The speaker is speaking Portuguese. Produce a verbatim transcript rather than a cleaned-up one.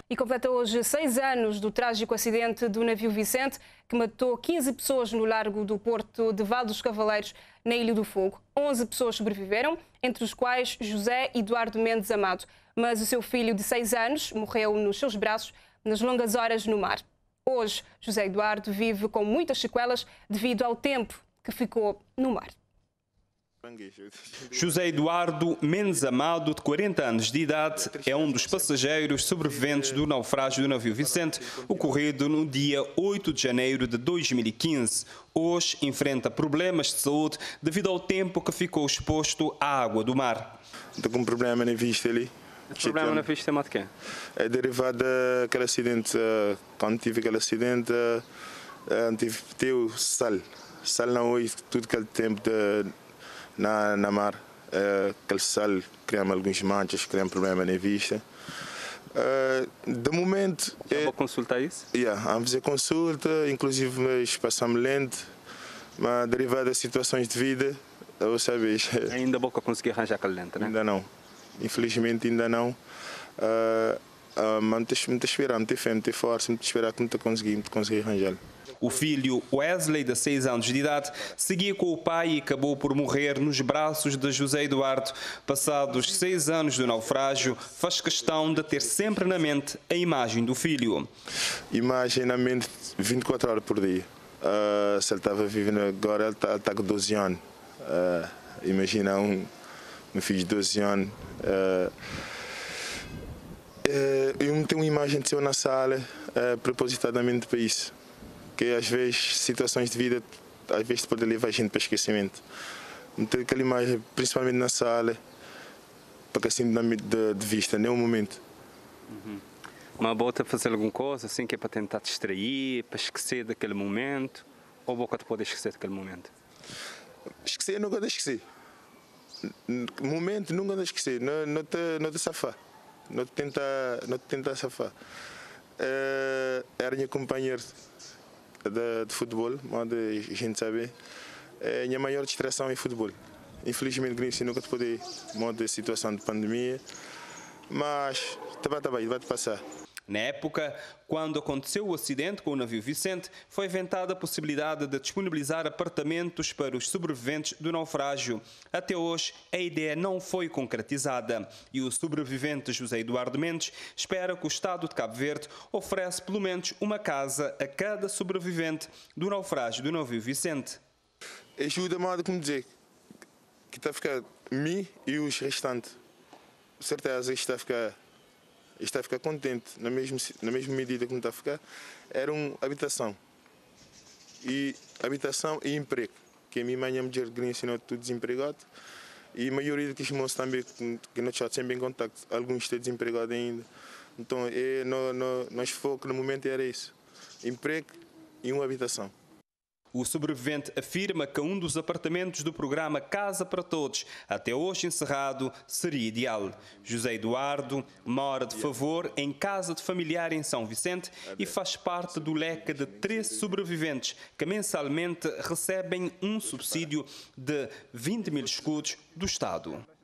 E completa hoje seis anos do trágico acidente do navio Vicente, que matou quinze pessoas no largo do porto de Val dos Cavaleiros, na Ilha do Fogo. onze pessoas sobreviveram, entre os quais José Eduardo Mendes Amado. Mas o seu filho de seis anos morreu nos seus braços nas longas horas no mar. Hoje, José Eduardo vive com muitas sequelas devido ao tempo que ficou no mar. José Eduardo Mendes Amado, de quarenta anos de idade, é um dos passageiros sobreviventes do naufrágio do navio Vicente, ocorrido no dia oito de janeiro de dois mil e quinze. Hoje enfrenta problemas de saúde devido ao tempo que ficou exposto à água do mar. Estou com um problema na vista ali. O problema na vista é de quê? É derivado daquele acidente. Quando tive aquele acidente, tive, tive sal. Sal não foi tudo aquele tempo de Na, na mar, uh, aquele sal cria alguns manchas, cria um problema na vista. Uh, de momento. Já vou consultar isso? Yeah, vamos fazer consulta, inclusive mas passamos lente, mas derivado das situações de vida, eu sabes. Ainda vou conseguir arranjar aquela lente, né? Ainda não, infelizmente ainda não. Uh, uh, mas me esperar, me ter fé, me ter força, me esperar que me conseguir, conseguir arranjar. O filho Wesley, de seis anos de idade, seguia com o pai e acabou por morrer nos braços de José Eduardo. Passados seis anos do naufrágio, faz questão de ter sempre na mente a imagem do filho. Imagem na mente vinte e quatro horas por dia. Uh, se ele estava vivendo agora, ele está tá com doze anos. Uh, imagina um, um filho de doze anos. Uh, uh, eu tenho uma imagem de seu na sala, uh, propositadamente para isso. Que às vezes situações de vida às vezes pode levar a gente para esquecimento. Meter aquela imagem, principalmente na sala, para que assim de, de vista, nenhum momento. Uhum. Mas bota fazer alguma coisa assim que é para tentar distrair, para esquecer daquele momento, ou boca te pode esquecer daquele momento? Esquecer nunca te esquecer. Momento nunca te esquecer, não, não te não te safar, não te tenta não te tenta safar. Uh, era minha companheira De, de futebol, onde a gente sabe, é a minha maior distração é futebol. Infelizmente, Grécia nunca te pode mudar a situação de pandemia, mas também tá bem, vai te passar. Na época, quando aconteceu o acidente com o navio Vicente, foi inventada a possibilidade de disponibilizar apartamentos para os sobreviventes do naufrágio. Até hoje, a ideia não foi concretizada e o sobrevivente José Eduardo Mendes espera que o Estado de Cabo Verde ofereça pelo menos uma casa a cada sobrevivente do naufrágio do navio Vicente. Ajuda mais como dizer que está a ficar mim e os restantes. Certeza está a ficar está a ficar contente, na mesma, na mesma medida que está a ficar, era uma habitação. E habitação e emprego. Que a minha mãe e a mulher que ensinou tudo desempregado. E a maioria dos moços também, que nós estamos sempre em contato, alguns estão desempregados ainda. Então, é, no, no, nosso foco no momento era isso. Emprego e uma habitação. O sobrevivente afirma que um dos apartamentos do programa Casa para Todos, até hoje encerrado, seria ideal. José Eduardo mora de favor em casa de familiar em São Vicente e faz parte do leque de treze sobreviventes que mensalmente recebem um subsídio de vinte mil escudos do Estado.